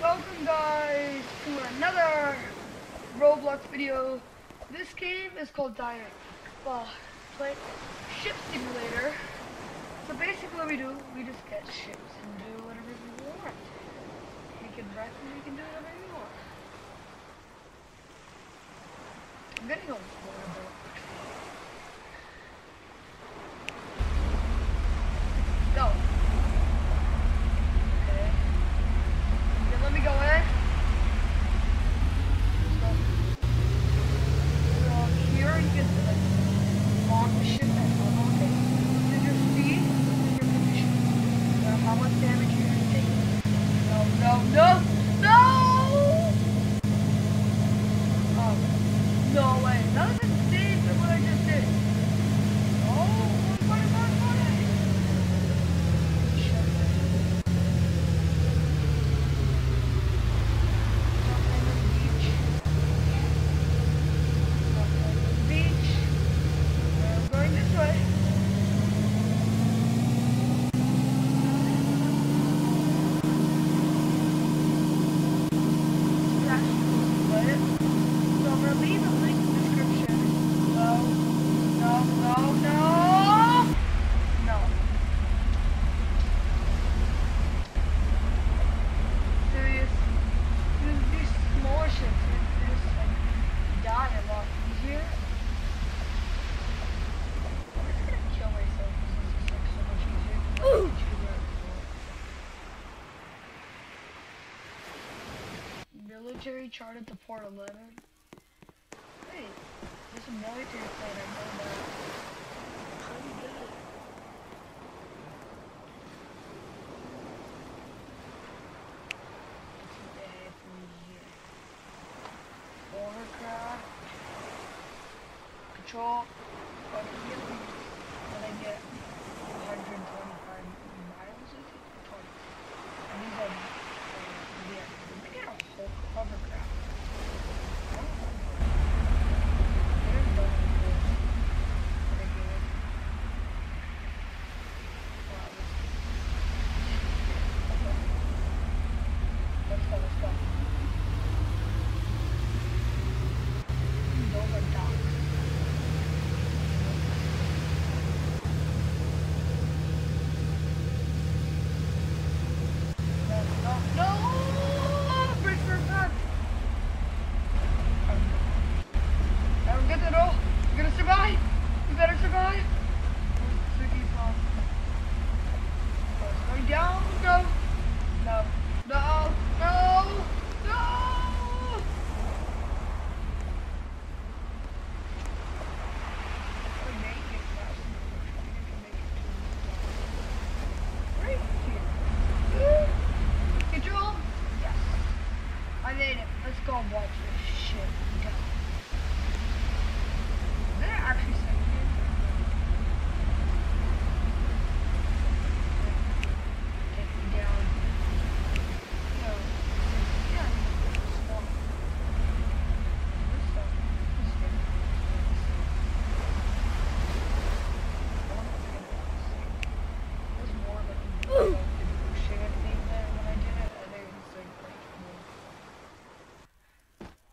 welcome guys to another Roblox video. This game is called Play Ship Simulator. So basically what we do, we just get ships and do whatever we want. We can wreck and we can do whatever we want. I'm getting a horrible. Go. Let me go in. So here you can launch the ship at okay. Then your speed and your position. How much damage you're gonna take. No. Oh, no way. None of it's safe than what I just did. Oh, what? Military charted to Port 11. Hey, there's a military plane, I know that. How do you get it? Overcraft. Control. What I get 125 miles, I think? 20. And these are hovercraft. Let's go. Those are docks. No! You're gonna survive! You better survive! It's going down, go! No. Control? Yes. I made it. Let's go and watch this shit go. Did I actually say it? Take me down. No. Yeah. Small. This stuff is good. There's more of a shit thing there when I did it. I think it's like pretty cool.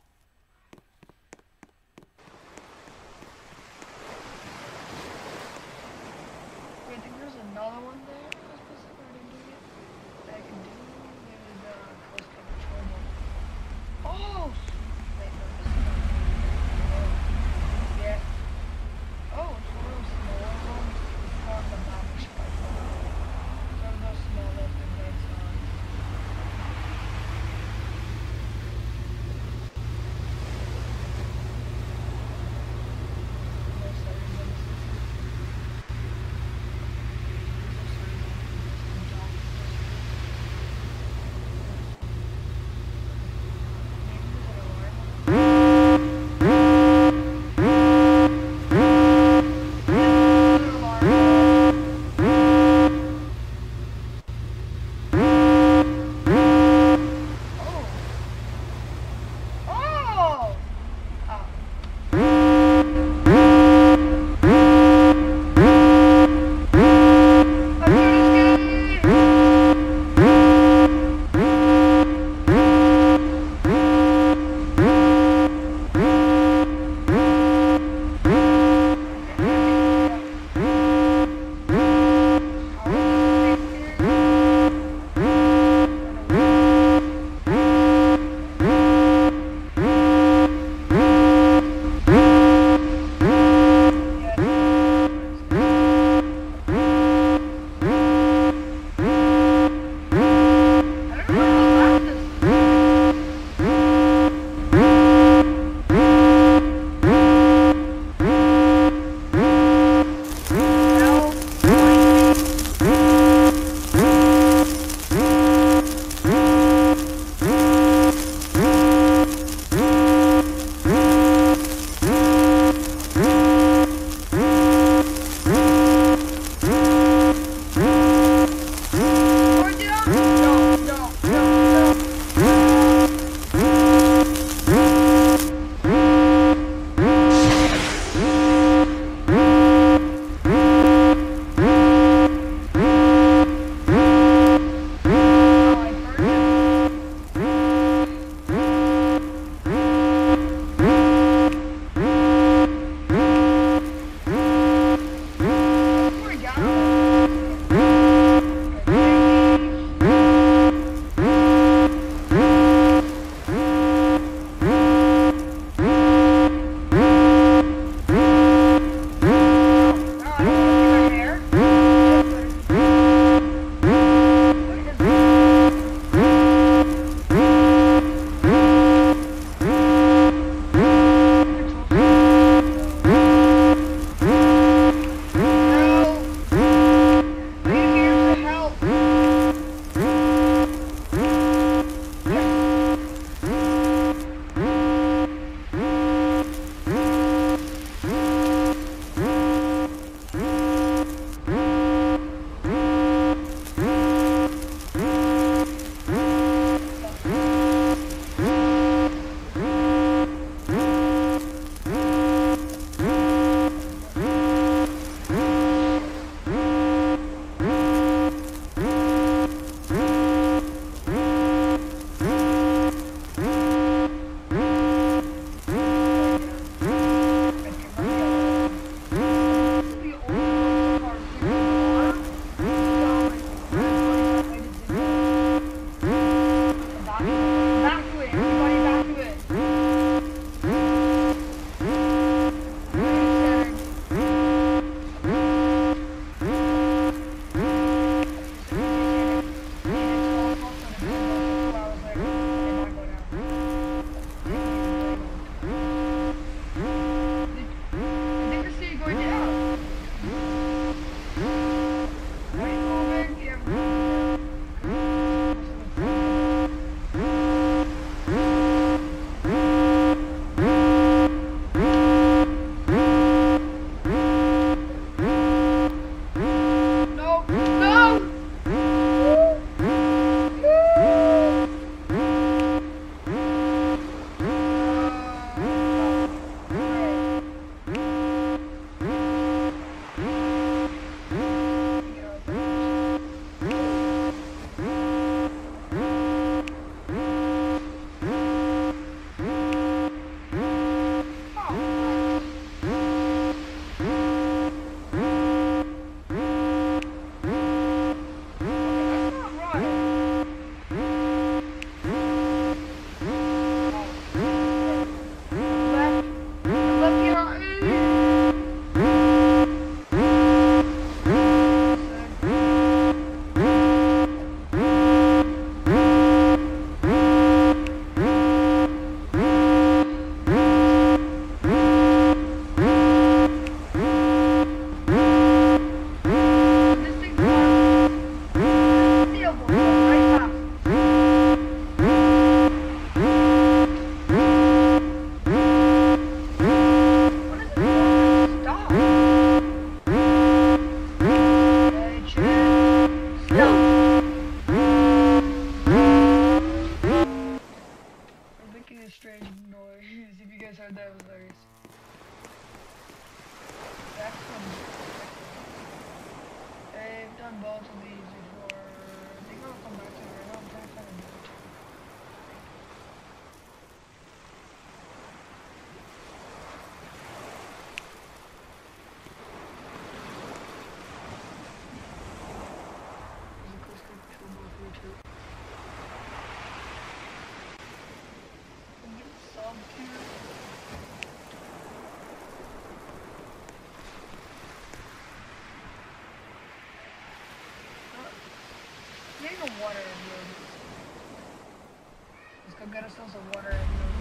getting the water amulets. Let's go get ourselves a water amulets.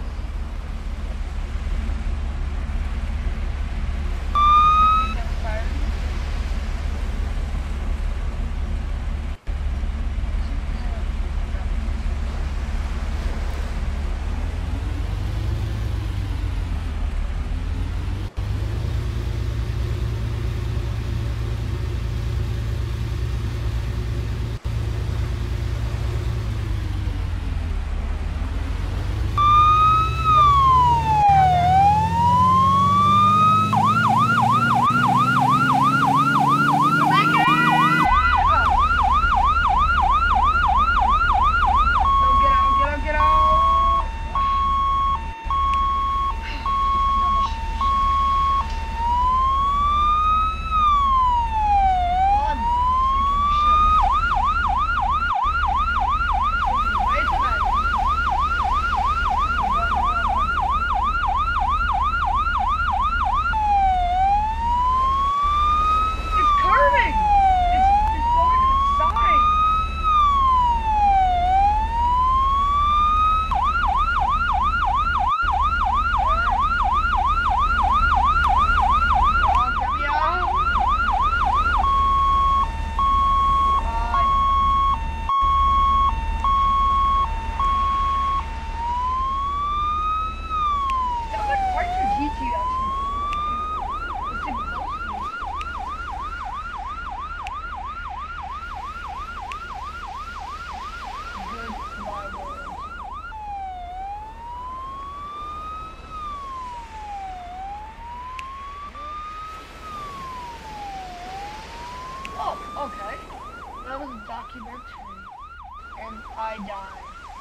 Okay. That was a documentary. And I died.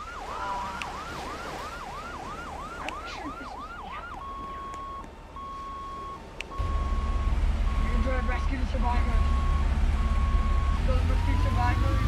I'm not sure if this was happening. You're going to rescue the survivors. Go rescue survivors.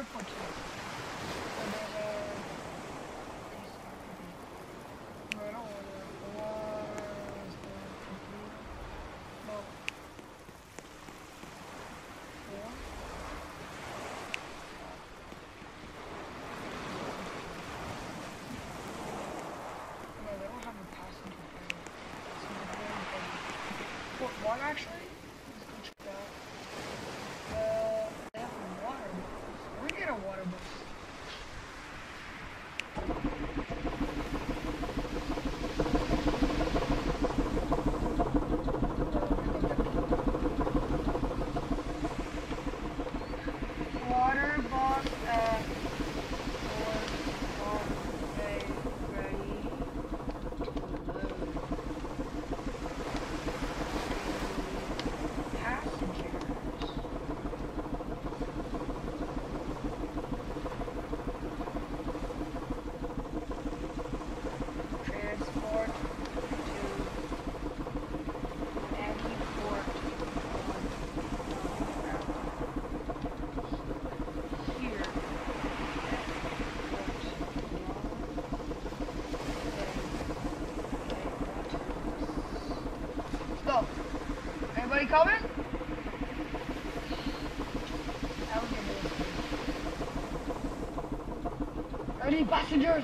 airport too. So there's a... No, I don't want to. Was the computer? No. 4? No, they don't have a passenger plane. So they're very big. What, one actually? Let's go check that out. They have a water bus. We're gonna get a water bus. Water bus at Port Bay ready to load. Passengers. Transport to any port here at Let's go. Everybody coming? How we gonna do this? Ready, passengers?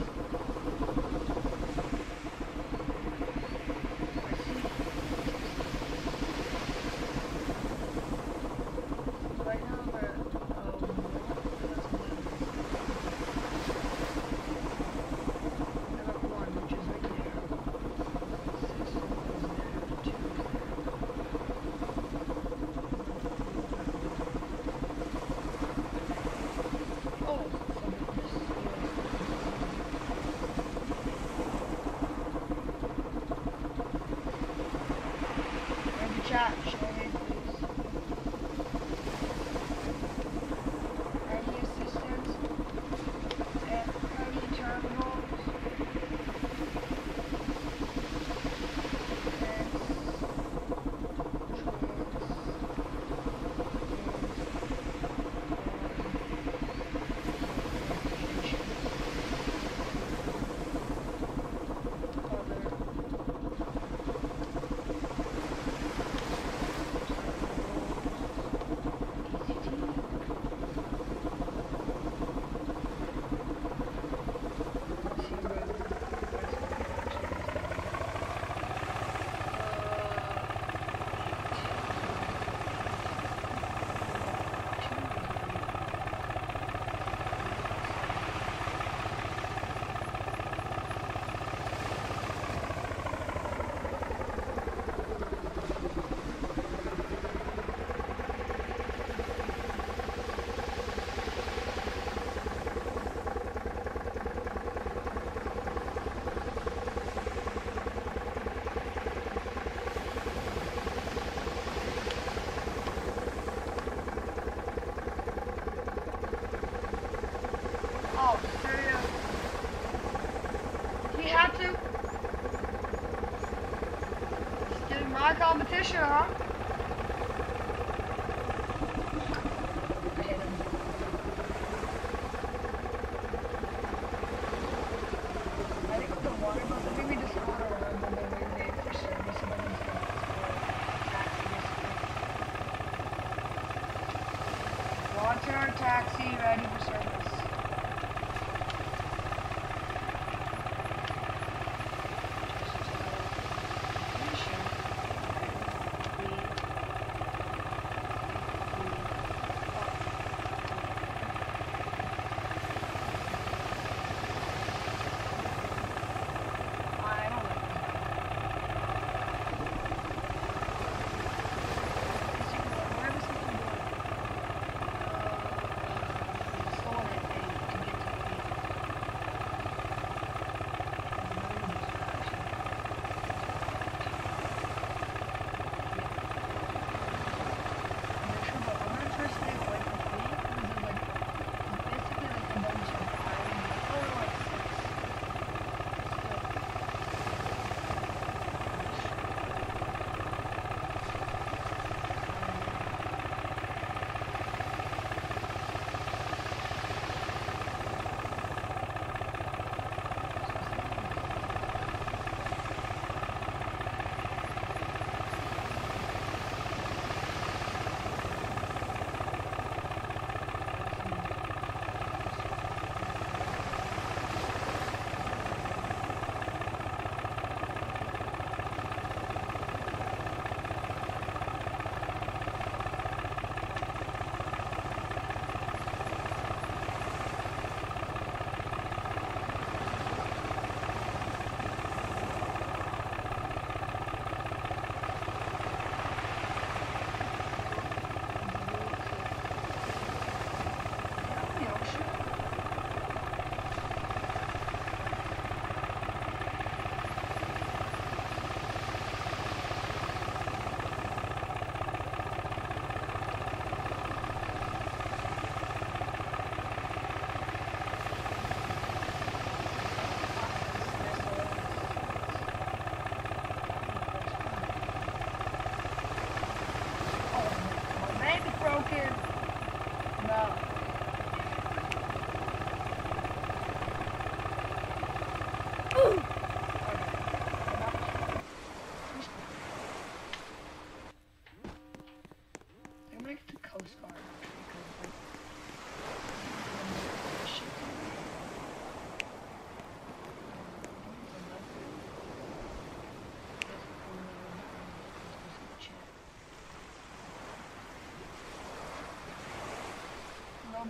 Right now we're number 1, which is right there. 6 is there, 2 is there. Oh, maybe chat, show me please. Any assistance at any terminals? Oh, serious? He had to? It's getting my competition, huh? I hit him. I think with the water bus, I think we just got around and then we wait for service and then we got water taxi ready for service. Stolen it.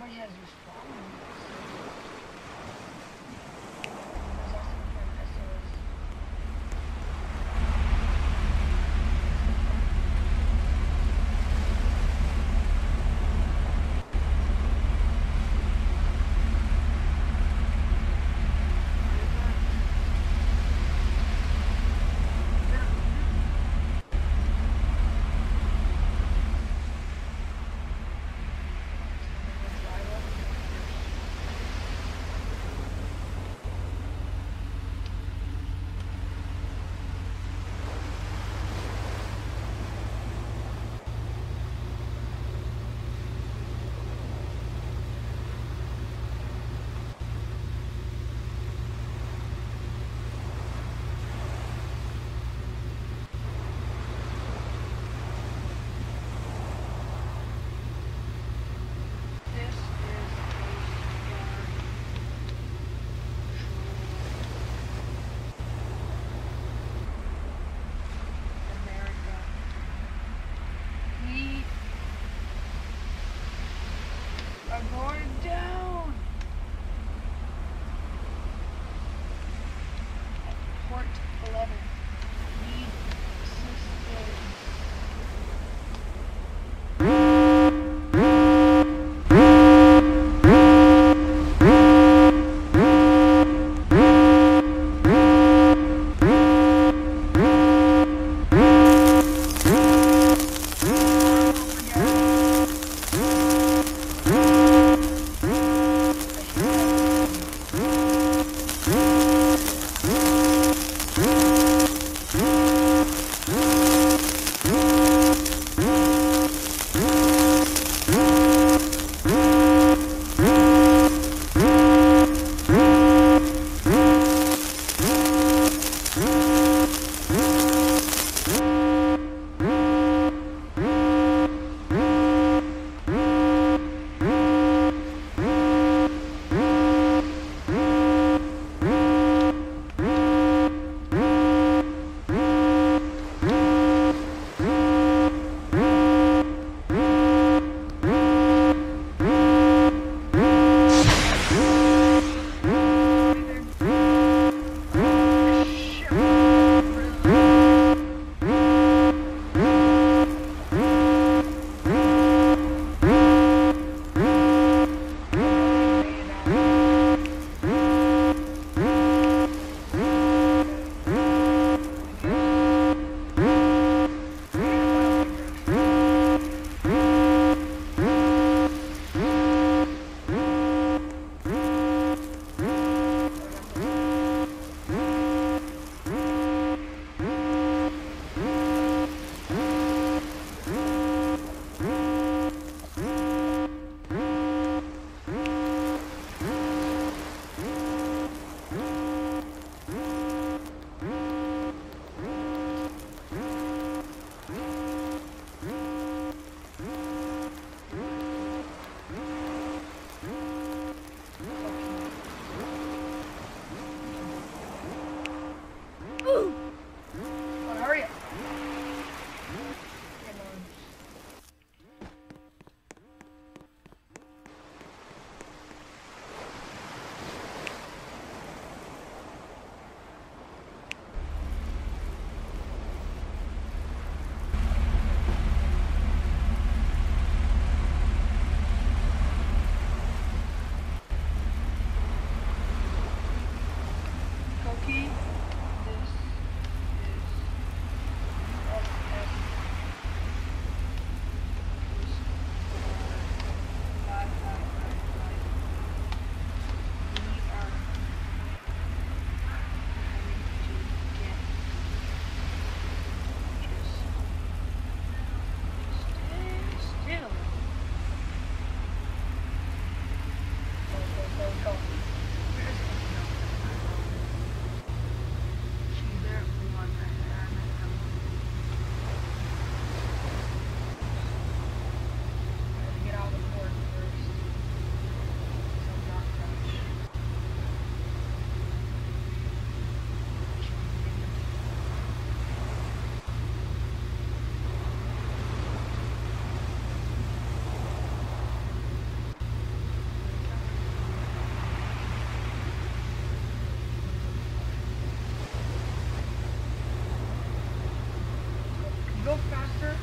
Everybody has respawn. There's also different missiles. go faster.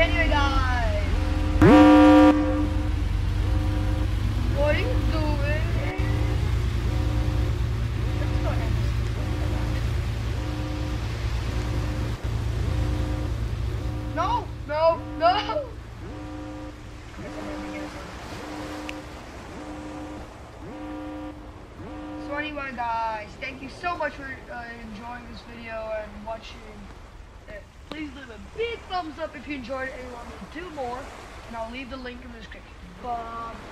Anyway, guys. What are you doing? Let's go ahead. No, no, no. So anyway, guys, thank you so much for enjoying this video and watching it. Please leave a big thumbs up if you enjoyed it and you want me to do more, and I'll leave the link in the description. Bye.